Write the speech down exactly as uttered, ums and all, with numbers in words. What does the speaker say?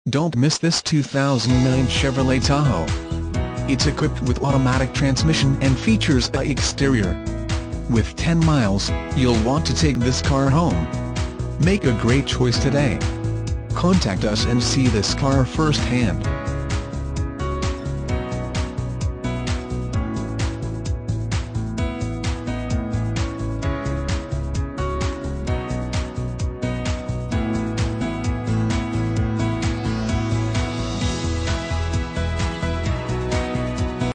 Don't miss this two thousand nine Chevrolet Tahoe. It's equipped with automatic transmission and features a exterior. With ten miles, you'll want to take this car home. Make a great choice today. Contact us and see this car firsthand.